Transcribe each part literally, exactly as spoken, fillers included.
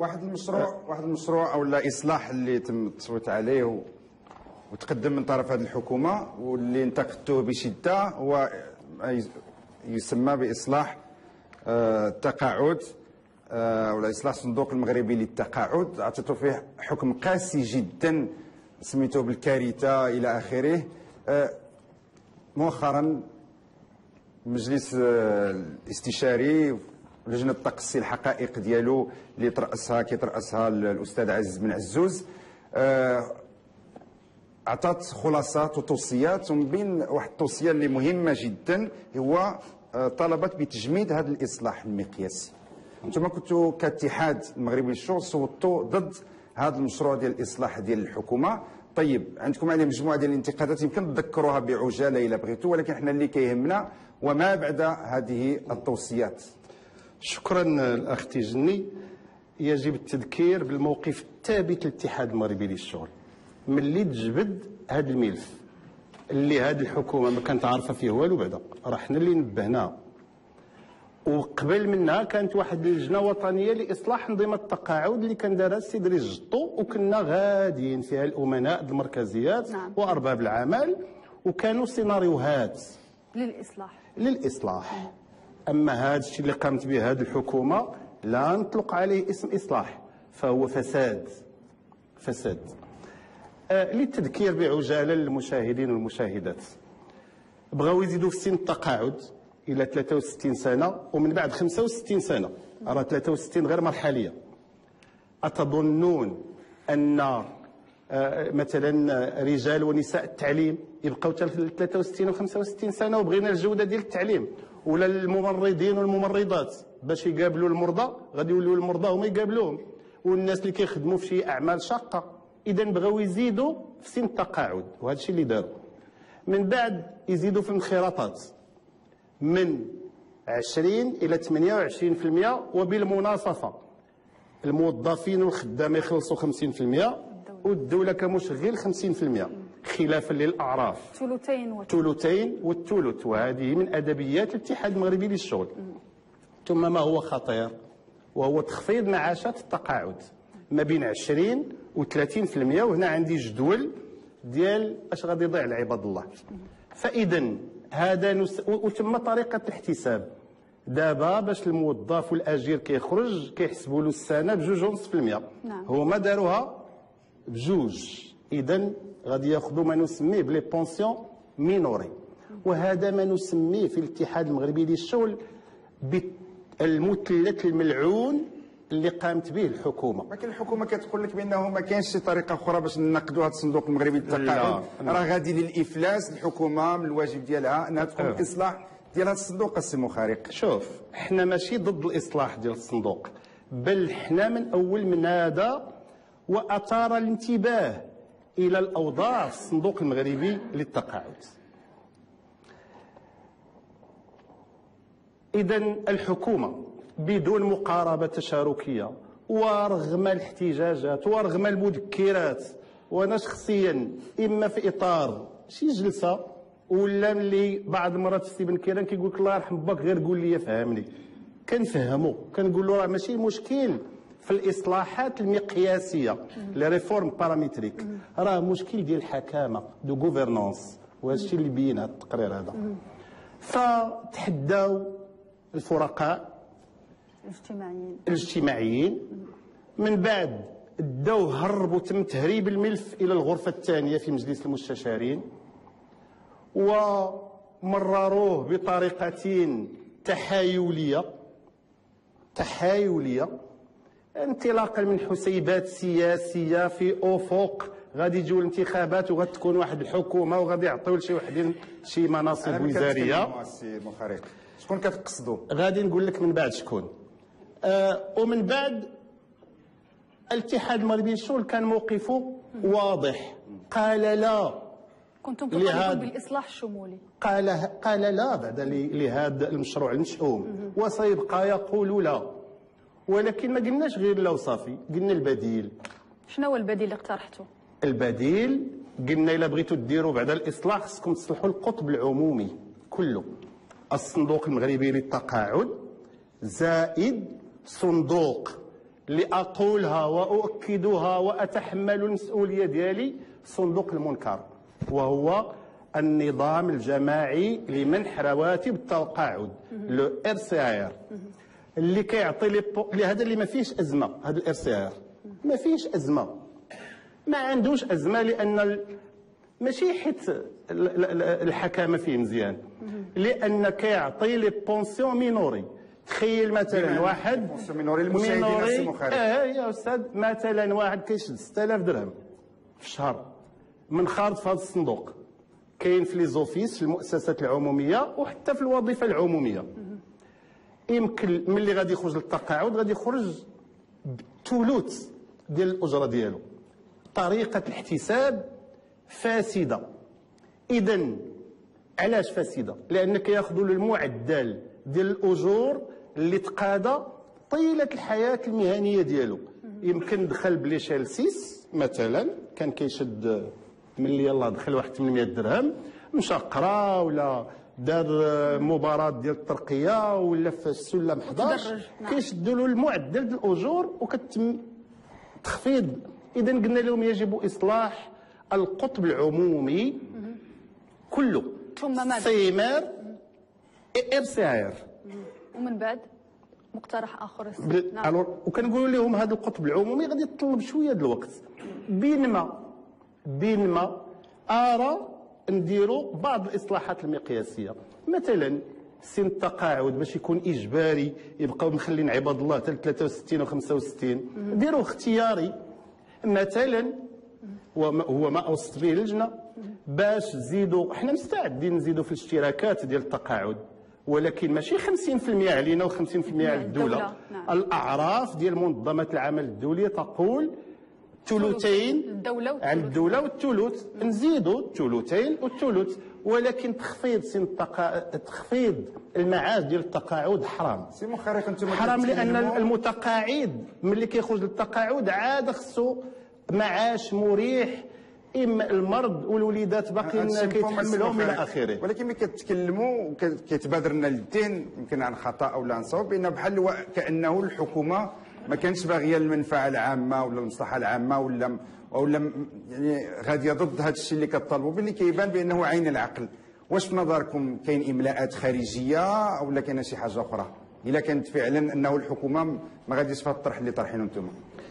واحد المشروع واحد المشروع او لا اصلاح اللي تم التصويت عليه وتقدم من طرف هذه الحكومه واللي انتقدته بشده هو يسمى باصلاح التقاعد ولا اصلاح الصندوق المغربي للتقاعد. اعطيته فيه حكم قاسي جدا سميته بالكارثه الى اخره. مؤخرا المجلس الاستشاري لجنه تقصي الحقائق ديالو اللي ترأسها كيترأسها الاستاذ عزيز بن عزوز عطات خلاصات وتوصيات، ومن بين واحد التوصيه اللي مهمه جدا هو طلبت بتجميد هذا الاصلاح المقياسي. انتم كنتوا كاتحاد المغربي للشغل صوتوا ضد هذا المشروع ديال الاصلاح ديال الحكومه. طيب عندكم عليه مجموعه ديال الانتقادات يمكن تذكروها بعجاله الا بغيتوا، ولكن احنا اللي كيهمنا وما بعد هذه التوصيات. شكرا الاخ تيجني. يجب التذكير بالموقف الثابت للاتحاد المغربي للشغل ملي تجبد هذا الملف اللي هذه الحكومه ما كانت عارفه فيه والو. بعدا راه حنا اللي نبهنا، وقبل منها كانت واحد اللجنه وطنيه لاصلاح انظمه التقاعد اللي كان دارها السي دريس جطو، وكنا غاديين فيها الامناء المركزيات نعم. وارباب العمل، وكانوا سيناريوهات للاصلاح للاصلاح اما هذا الشيء اللي قامت به هذه الحكومه لا نطلق عليه اسم اصلاح، فهو فساد فساد. آه للتذكير بعجاله للمشاهدين والمشاهدات، بغاو يزيدوا في سن التقاعد الى ثلاثة وستين سنه ومن بعد خمسة وستين سنه، راه ثلاثة وستين غير مرحليه. أتظنون أن آه مثلا رجال ونساء التعليم يبقاو حتى ثلاثة وستين و خمسة وستين سنه وبغينا الجوده ديال التعليم؟ ولا الممرضين والممرضات باش يقابلوا المرضى غادي يوليو المرضى هما يقابلوهم، والناس اللي كيخدموا في شي اعمال شاقه. اذا بغاو يزيدوا في سن التقاعد وهذا الشيء اللي داروا. من بعد يزيدوا في الانخراطات من عشرين الى ثمانية وعشرين بالمئة، وبالمناصفه الموظفين والخدامين يخلصوا خمسين بالمئة والدوله كمشغل خمسين بالمئة، خلافا للاعراف ثلثين ثلثين والثلث، وهذه من ادبيات الاتحاد المغربي للشغل. ثم ما هو خطير وهو تخفيض معاشات التقاعد ما بين عشرين و ثلاثين بالمئة، وهنا عندي جدول ديال اش غادي يضيع لعباد الله. فاذا هذا نس... وتم طريقه الاحتساب دابا باش الموظف والاجير كيخرج كيحسبوا له السنه بجوج ونص في المئة، نعم. هما داروها بجوج، اذا غادي ياخذوا ما نسميه بلي بونسيون مينوري، وهذا ما نسميه في الاتحاد المغربي للشغل بالمثلث الملعون اللي قامت به الحكومه. ولكن الحكومه كتقول لك بانه ما كاينش شي طريقه اخرى باش ننقذوا هذا الصندوق المغربي للتقاعد، راه غادي للافلاس. الحكومه من الواجب ديالها انها تقوم بالاصلاح ديال هذا الصندوق السي مخارق. شوف، حنا ماشي ضد الاصلاح ديال الصندوق، بل حنا من اول من هذا واثار الانتباه الى الاوضاع في الصندوق المغربي للتقاعد. اذا الحكومه بدون مقاربه تشاركيه ورغم الاحتجاجات ورغم المذكرات، وانا شخصيا اما في اطار شي جلسه ولا ملي بعض المرات السي بن كيران كيقول لك الله يرحم باك غير قول لي فهمني، كنفهمو كنقول له راه ماشي مشكل في الاصلاحات المقياسيه لي ريفورم بارامتريك، راه مشكل ديال الحكامه دو غوفرنانس، وهذا الشيء اللي بين هذا التقرير هذا. فتحداو الفرقاء الاجتماعيين الاجتماعيين من بعد داو هربوا تم تهريب الملف الى الغرفه الثانيه في مجلس المستشارين، ومرروه بطريقه تحايليه تحايليه انطلاقا من حسيبات سياسيه في افق غادي يجيو الانتخابات وغتكون واحد الحكومه وغادي يعطيو لشي وحدين شي مناصب وزاريه. السي مخارق شكون كتقصدوا؟ غادي نقول لك من بعد شكون. آه ومن بعد الاتحاد المغربي للشغل كان موقفه واضح، قال لا. كنتم تطالبون بالاصلاح الشمولي. قال قال لا بعد لهذا المشروع المشؤوم، وسيبقى يقول لا، ولكن ما قلناش غير لا وصافي، قلنا البديل. شنو هو البديل اللي اقترحته؟ البديل قلنا الا بغيتوا ديروا بعد الاصلاح خصكم تصلحوا القطب العمومي كله، الصندوق المغربي للتقاعد زائد صندوق اللي اقولها واؤكدها واتحمل المسؤوليه ديالي صندوق المنكر، وهو النظام الجماعي لمنح رواتب التقاعد لو ار سي ار، اللي كيعطي لي اللي هذا اللي ما فيهش ازمه. هذا الار سي ار ما فيهش ازمه، ما عندوش ازمه، لان ال... ماشي حيت الحكامه فيه مزيان، لان كيعطي لي بونسيون مينوري. تخيل مثلا واحد بونسيون مينوري المشاهدين السي مخالف. اه يا استاذ، مثلا واحد كيشد ستة آلاف درهم في الشهر منخرط في هذا الصندوق، كاين في لي زوفيس في المؤسسات العموميه وحتى في الوظيفه العموميه. يمكن ملي غادي يخرج للتقاعد غادي يخرج بثلث ديال الاجره ديالو. طريقه الاحتساب فاسده. اذا علاش فاسده؟ لان كياخذوا المعدل ديال الاجور اللي تقاضى طيله الحياه المهنيه ديالو. يمكن دخل بليشيل ستة مثلا، كان كيشد ملي يلاه دخل واحد ثمانمائة درهم، مشى قرا ولا دار مباراه ديال الترقيه ولا في السلم احد عشر، كيشدوا له المعدل ديال الاجور وكتم تخفيض. اذا قلنا لهم يجب اصلاح القطب العمومي كله، ثم ماذا؟ سيمار ار سي ار، ومن بعد مقترح اخر. نعم. وكنقولوا لهم هذا القطب العمومي غادي يتطلب شويه د الوقت. بينما بينما ارى نديروا بعض الاصلاحات المقياسيه، مثلا سن التقاعد باش يكون اجباري، يبقاو مخلين عباد الله حتى ثلاثة وستين و خمسة وستين، ديروه اختياري مثلا. هو ما اوصت به اللجنه باش تزيدوا. حنا مستعدين نزيدوا في الاشتراكات ديال التقاعد، ولكن ماشي خمسين بالمئة علينا و50% على الدوله. نعم. الاعراف ديال منظمه العمل الدوليه تقول ثلثين على الدوله والثلث، نزيدوا الثلثين والثلث، ولكن تخفيض سن التقا... تخفيض المعاش ديال التقاعد حرام. سي مخارق انتم حرام لان المتقاعد ملي كيخرج للتقاعد عاد خصو معاش مريح، اما المرض والوليدات باقيين كيتحملهم الى اخره. ولكن ملي كتكلموا كيتبادر لنا للذهن، يمكن عن خطا او لا عن صواب، بان بحال كانه الحكومه ما كانتش باغيه المنفعه العامه ولا المصلحه العامه ولا ولا يعني غاديه ضد هذا الشيء اللي كطالبوا به، اللي كيبان بانه عين العقل. واش في نظركم كاين املاءات خارجيه ولا كاينه شي حاجه اخرى؟ الا كانت فعلا انه الحكومه ما غاديش في هذا الطرح اللي طرحينه انتم،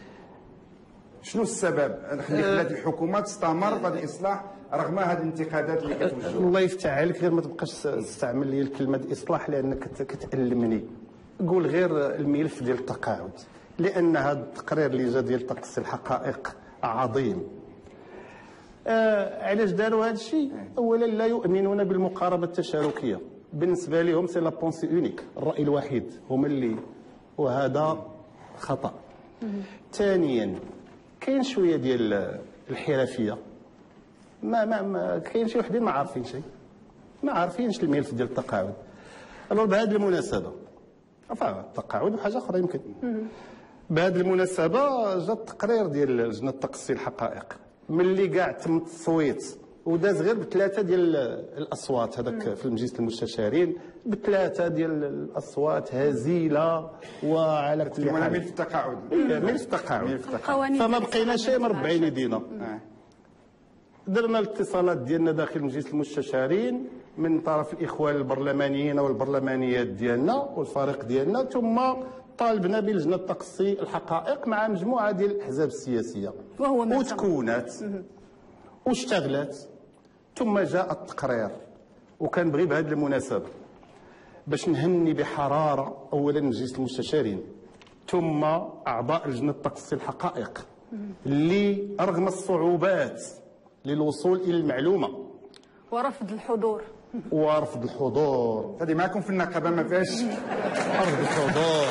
شنو السبب اللي خلات الحكومه تستمر في هذا الاصلاح رغم هذه الانتقادات اللي كتوجه؟ الله يفتح عليك، غير ما تبقاش تستعمل لي الكلمه الاصلاح لانك كتألمني. قول غير الملف ديال التقاعد، لان هذا التقرير اللي جا ديال تقصي الحقائق عظيم. آه علاش داروا هذا الشيء؟ اولا لا يؤمنون بالمقاربه التشاركيه، بالنسبه لهم سي لا بونسي اونيك، الراي الوحيد هما اللي، وهذا خطا. ثانيا كاين شويه ديال الحرفيه، ما ما, ما كاين شي وحدين ما عارفين شيء، ما عارفينش الملف ديال التقاعد. الو بهذه المناسبه، enfin التقاعد وحاجه اخرى يمكن. بهذه المناسبه جا التقرير ديال لجنه تقصي الحقائق، ملي كاع تم التصويت وداز غير بثلاثه ديال الاصوات، هذاك في مجلس المستشارين بثلاثه ديال الاصوات هزيله، وعلى كل حال ملف التقاعد ملف التقاعد فما بقيناش مربعين يدينا. درنا الاتصالات ديالنا داخل مجلس المستشارين من طرف الاخوان البرلمانيين والبرلمانيات ديالنا والفريق ديالنا، ثم طالبنا بلجنه تقصي الحقائق مع مجموعه ديال الاحزاب السياسيه، وهو ما وتكونت واشتغلت، ثم جاء التقرير. وكنبغي بهذه المناسبه باش نهني بحراره اولا مجلس المستشارين ثم اعضاء لجنه تقصي الحقائق اللي رغم الصعوبات للوصول الى المعلومه ورفض الحضور ورفض الحضور هذه معكم في النقابه ما فيهاش رفض الحضور.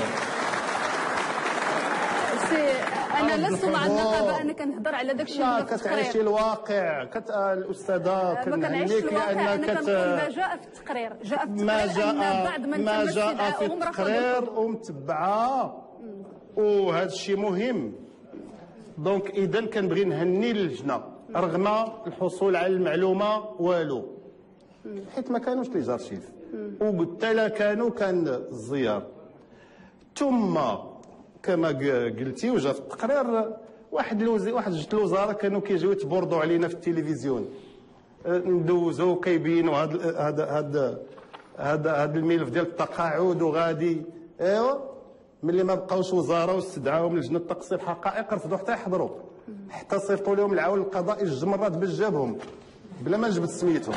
انا لست مع النقابه، انا كنهضر على داك الشيء اللي في التقرير. كتعيشي الواقع كت... الاستاذه كنهنيك لان كت... ما جاء في التقرير جاء في ما التقرير جاء بعد ما ما جاء في التقرير ومتبعه، وهذا الشيء مهم. دونك اذا كنبغي نهني اللجنه رغم الحصول على المعلومه والو، حيت ما كانوش لي زارشيف وقلت لا كانوا كان الزيار. ثم كما قلتي وجا في التقرير واحد الوزي واحد جوج الوزراء كانوا كيجيو يتبوردوا علينا في التلفزيون، ندوزو كيبينوا هذا هذا هذا هذا هذا الملف ديال التقاعد وغادي ايوا ملي ما بقاوش وزاره واستدعاهم لجنه تقصي الحقائق رفضوا حتى يحضروا، حتى صيفطوا لهم العون القضائي جوج مرات باش جابهم بلا ما نجبد سميتهم.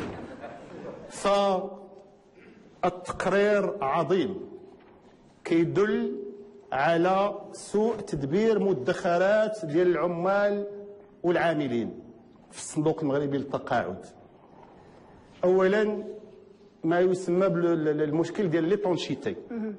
فالتقرير عظيم كيدل على سوء تدبير مدخرات ديال العمال والعاملين في الصندوق المغربي للتقاعد. اولا ما يسمى بالمشكل ديال لي طونشيتي،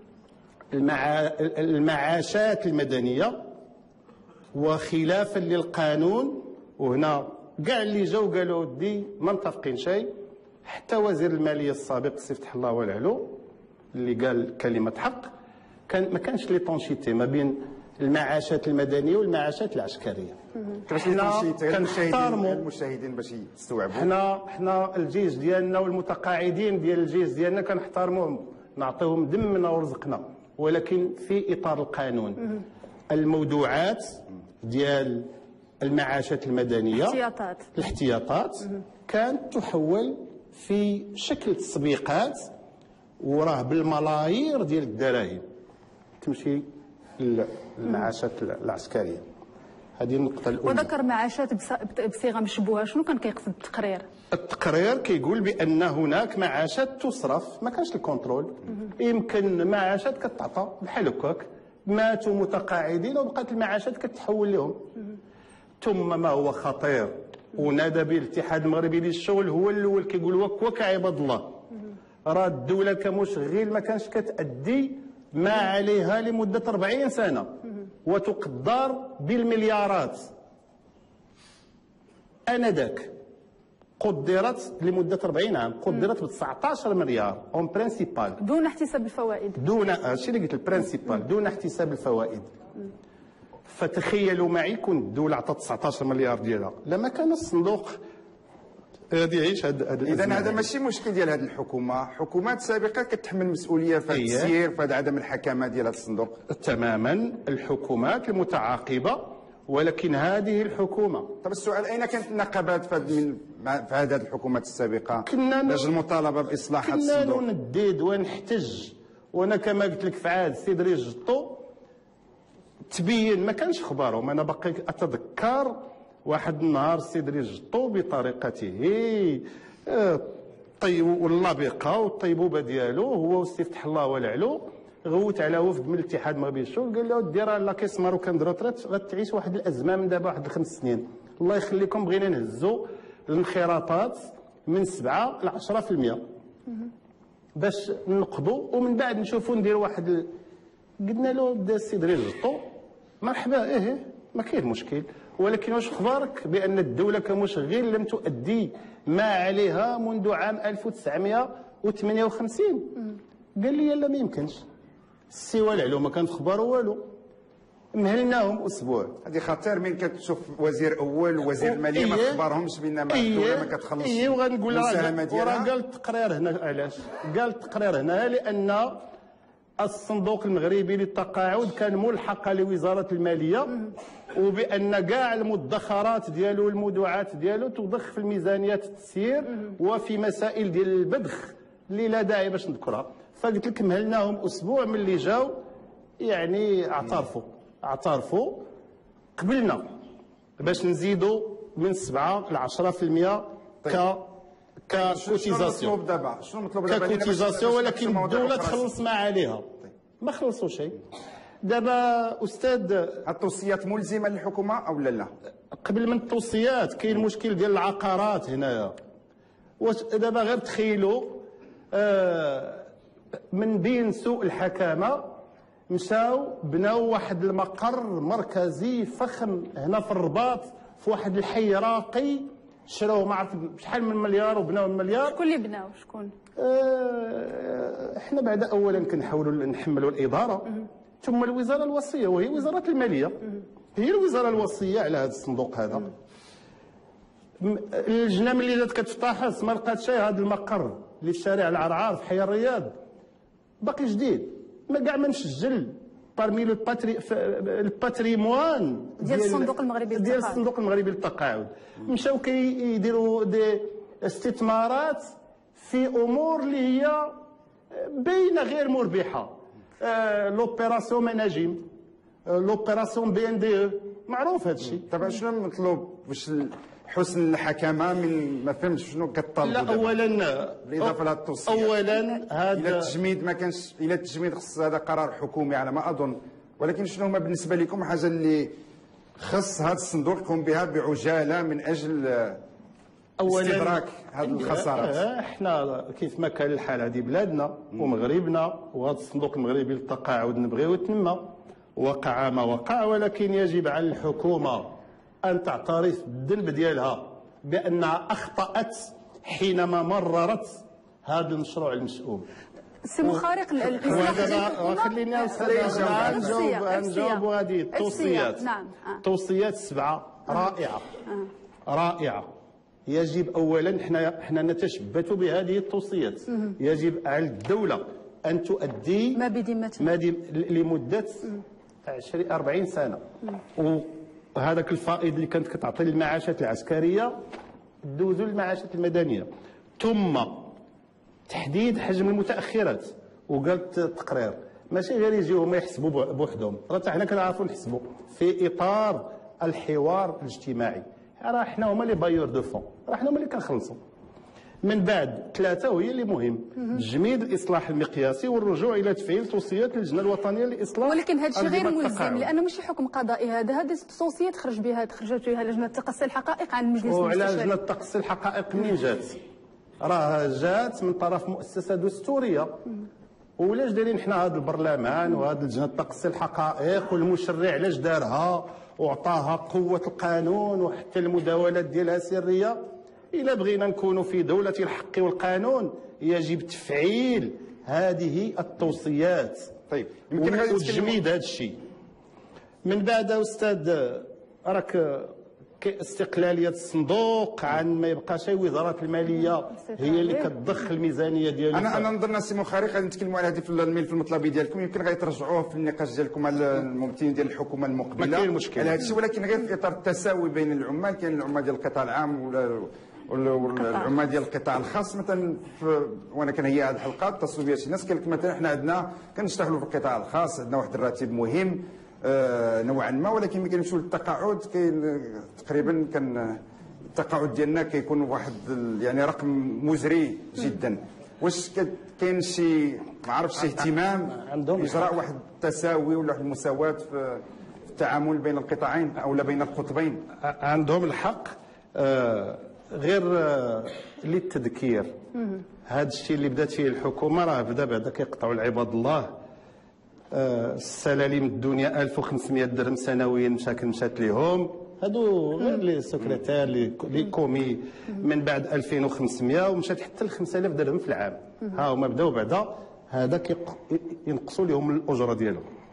المعاشات المدنيه، وخلافا للقانون، وهنا كاع اللي جاو قالوا ودي ما متفقين شيء، حتى وزير الماليه السابق سي فتح الله والعلو اللي قال كلمه حق، كان ما كانش لي طونشيتي ما بين المعاشات المدنيه والمعاشات العسكريه. حنا كنحترموا المشاهدين باش يستوعبوا، حنا حنا الجيش ديالنا والمتقاعدين ديال الجيش ديالنا كنحترموهم، نعطيهم دمنا ورزقنا، ولكن في اطار القانون. الموضوعات ديال المعاشات المدنيه الاحتياطات الاحتياطات كانت تحول في شكل تسبيقات، وراه بالملايير ديال الدراهم تمشي للمعاشات العسكريه. هذه النقطه الاولى. وذكر معاشات بصيغه مشبوهه، شنو كان كيقصد التقرير؟ التقرير كيقول بان هناك معاشات تصرف ما كانش الكونترول، يمكن معاشات كتعطى بحال هكاك، ماتوا متقاعدين وبقات المعاشات كتحول لهم. ثم ما هو خطير ونادى به الاتحاد المغربي للشغل هو الاول كيقول وك وك عباد الله، راه الدوله كمشغل ما كانش كتأدي ما عليها لمده أربعين سنه وتقدر بالمليارات. انذاك قدرت لمده أربعين عام، قدرت ب تسعطاش مليار اون برينسيبال دون احتساب الفوائد، دون هادشي اللي قلت البرينسيبال دون احتساب الفوائد. فتخيلوا معي كون الدوله عطات تسعطاش مليار ديالها لما كان الصندوق غادي يعيش هذا هذا اذا هذا ماشي مشكل ديال هذه الحكومه، حكومات سابقه كتحمل مسؤوليه في التسيير في عدم الحكمه ديال هذا الصندوق. تماما الحكومات المتعاقبه، ولكن هذه الحكومه. طب السؤال اين كانت النقابات في من في هذه الحكومات السابقه؟ كنا لاجل المطالبه باصلاح هذا الصندوق. كنا نديد ونحتج، وانا كما قلت لك في عهد سي دريس جطو تبين ما كانش خبارهم. انا باقي اتذكر واحد النهار سي دريس جطو بطريقته طيب واللبقه والطيبوبه ديالو هو وسي فتح الله والعلو غوت على وفد من الاتحاد المغربي للشغل، قال له دير لا كيس ماروكان دروتريت غتعيش واحد الازمه من دابا واحد الخمس سنين، الله يخليكم بغينا نهزوا الانخراطات من سبعة ل عشرة في المية باش نقضوا ومن بعد نشوفوا نديروا واحد ال... قلنا له بدا السي دريس جطو مرحبا ايه ما كاين مشكل، ولكن واش اخبارك بان الدوله كمشغل لم تؤدي ما عليها منذ عام ألف وتسعمائة وثمانية وخمسين؟ قال لي لا ما يمكنش. السي والعلو ما كان في خباره والو، مهلناهم اسبوع. هذه خطير من كتشوف وزير اول ووزير الماليه ما خبرهمش بان ما الدوله ما كتخلصش. اي وغنقول لها وراه قال التقرير هنا علاش؟ قال التقرير هنا لان الصندوق المغربي للتقاعد كان ملحق لوزاره الماليه، وبان كاع المدخرات ديالو والمودوعات ديالو تضخ في الميزانيات التسيير وفي مسائل ديال البذخ اللي لا داعي باش نذكرها. فقلت لك مهلناهم اسبوع من اللي جاو يعني اعترفوا اعترفوا قبلنا باش نزيدوا من سبعة ل عشرة في المية ك كوتيزاسيون. شنو مطلوب دابا؟ شنو مطلوب دابا؟ كوتيزاسيون، ولكن الدوله تخلص ما عليها. ما خلصوا شيء. دابا استاذ التوصيات ملزمه للحكومه او لا لا؟ قبل من التوصيات كاين المشكل ديال العقارات هنايا. واش دابا غير تخيلوا آه من بين سوء الحكامه مشاو بناو واحد المقر مركزي فخم هنا في الرباط في واحد الحي راقي، شراوه ما عرفت شحال من مليار وبناو مليار. شكون اللي بناو؟ شكون؟ آه احنا بعد اولا كنحاولوا نحملوا الاداره ثم الوزاره الوصيه وهي وزاره الماليه، هي الوزاره الوصيه على هذا الصندوق هذا. اللجنه ملي جات كتفتحص ما لقات شيء. هذا المقر اللي في شارع العرعار في حي الرياض باقي جديد، ما كاع ما مسجل بارمي لو باتري الباتريموان ديال الصندوق المغربي ديال للتقاعد. الصندوق المغربي للتقاعد. مشاو كيديروا دي استثمارات في امور اللي هي باينه غير مربحه. آه لوبيراسيون مناجم، آه لوبيراسيون بي ان دي او، معروف هذا الشيء. طبعا شنو المطلوب باش حسن الحكمه؟ من ما فهمتش شنو كطالبوا. لا اولا بالاضافه لهذه التوصيات، اولا الى هذا التجميد ما كانش، الى التجميد خص هذا قرار حكومي على ما اظن، ولكن شنو هما بالنسبه لكم حاجه اللي خص هذا الصندوق يقوم بها بعجاله من اجل اولا استدراك هذه الخسارات؟ احنا كيف ما كان الحال هذه بلادنا ومغربنا، وهذا الصندوق المغربي للتقاعد نبغيو يتنمى. وقع ما وقع، ولكن يجب على الحكومه ان تعترف بالذنب ديالها بانها اخطات حينما مررت هذا المشروع المشؤوم. سي مخارق الاصلاح ديال الحكومه. خليني نجاوب نجاوب هذه التوصيات. نعم. التوصيات السبعه رائعه رائعه. يجب اولا احنا احنا نتشبث بهذه التوصيات. يجب على الدوله ان تؤدي ما بذمتها ما لمده عشرين أربعين سنه. وهذاك الفائض اللي كانت كتعطي للمعاشات العسكريه دوزوا للمعاشات المدنيه. ثم تحديد حجم المتاخرات. وقالت التقرير ماشي غير يجيو هما يحسبوا بوحدهم، راه حنا كنعرفوا نحسبوا في اطار الحوار الاجتماعي. راه حنا هما لي بايور دو فون، راه حنا هما اللي كنخلصوا. من بعد ثلاثه وهي اللي مهم، تجميد الاصلاح المقياسي والرجوع الى تفعيل توصيات اللجنه الوطنيه لاصلاح. ولكن هذا الشيء غير ملزم لانه ماشي حكم قضائي، هذا هذه التوصيات خرج بها خرجت بها لجنه تقصي الحقائق عن المجلس المستشاري. المستشاري. وعلى لجنه تقصي الحقائق منين جات؟ راه جات من طرف مؤسسه دستوريه. ولاش دايرين حنا هذا البرلمان وهذا لجنه تقصي الحقائق والمشرع علاش دارها وعطاها قوه القانون وحتى المداولات ديالها سريه؟ إلا بغينا نكونوا في دولة الحق والقانون يجب تفعيل هذه التوصيات. طيب يمكن غادي وتجميد هذا الشيء. من بعد أستاذ راك استقلالية الصندوق عن ما يبقاش وزارة المالية هي اللي كتضخ الميزانية ديالها. انا انا نظن سي مخارق غادي نتكلموا على هذه في الملف المطلبي ديالكم، يمكن غادي ترجعوه في النقاش ديالكم على الممثلين ديال الحكومه المقبله. ما كاين مشكل على هذا الشيء، ولكن غير في اطار التساوي بين العمال. كاين العمال ديال القطاع العام والعمال ديال القطاع الخاص. مثلا وانا كنهيئ هذه الحلقات اتصلوا بيا شي ناس قال لك مثلا حنا عندنا كنشتغلوا في القطاع الخاص، عندنا واحد الراتب مهم آه نوعا ما، ولكن ملي كنمشيو للتقاعد كاين تقريبا كان التقاعد ديالنا كيكون واحد يعني رقم مزري جدا. واش كاين شي ما عرفتش اهتمام اجراء واحد التساوي ولا واحد المساواه في التعامل بين القطاعين او لا بين القطبين؟ عندهم الحق. آه غير آه للتذكير، هذا الشيء اللي بدات فيه الحكومه راه بدا بعدا كيقطعوا العباد الله. آه السلالم الدنيا ألف وخمسمائة درهم سنويا مشاكل مشات لهم، هادو غير لي سكرتير لي كومي. من بعد ألفين وخمسمائة ومشات حتى ل خمسة آلاف درهم في العام. ها هما بداو بعدا هذا ينقصوا لهم الاجره ديالهم.